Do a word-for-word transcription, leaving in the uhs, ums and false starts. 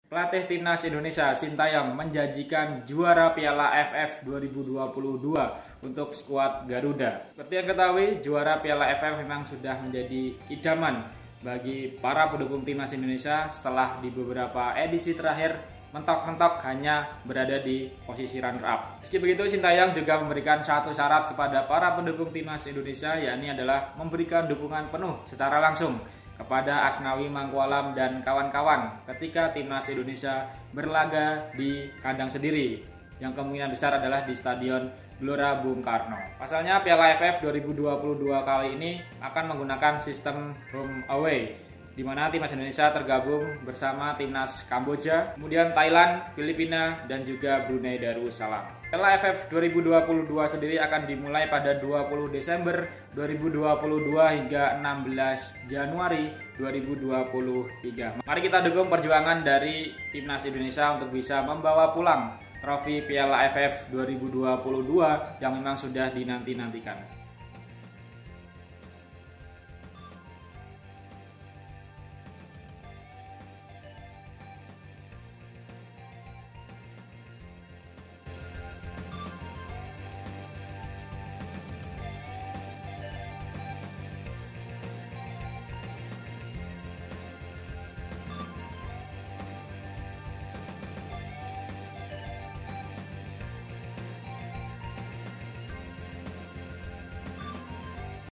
Pelatih Timnas Indonesia Sintayong menjanjikan juara Piala A F F dua ribu dua puluh dua untuk skuad Garuda. Seperti yang ketahui, juara Piala A F F memang sudah menjadi idaman bagi para pendukung Timnas Indonesia setelah di beberapa edisi terakhir mentok-mentok hanya berada di posisi runner-up. Meski begitu, Sintayong juga memberikan satu syarat kepada para pendukung Timnas Indonesia, yakni adalah memberikan dukungan penuh secara langsung kepada Asnawi Mangkualam dan kawan-kawan ketika Timnas Indonesia berlaga di kandang sendiri, yang kemungkinan besar adalah di Stadion Gelora Bung Karno. Pasalnya Piala A F F dua ribu dua puluh dua kali ini akan menggunakan sistem home away, di mana Timnas Indonesia tergabung bersama Timnas Kamboja, kemudian Thailand, Filipina, dan juga Brunei Darussalam. Piala A F F dua ribu dua puluh dua sendiri akan dimulai pada dua puluh Desember dua ribu dua puluh dua hingga enam belas Januari dua ribu dua puluh tiga. Mari kita dukung perjuangan dari Timnas Indonesia untuk bisa membawa pulang trofi Piala A F F dua ribu dua puluh dua yang memang sudah dinanti-nantikan.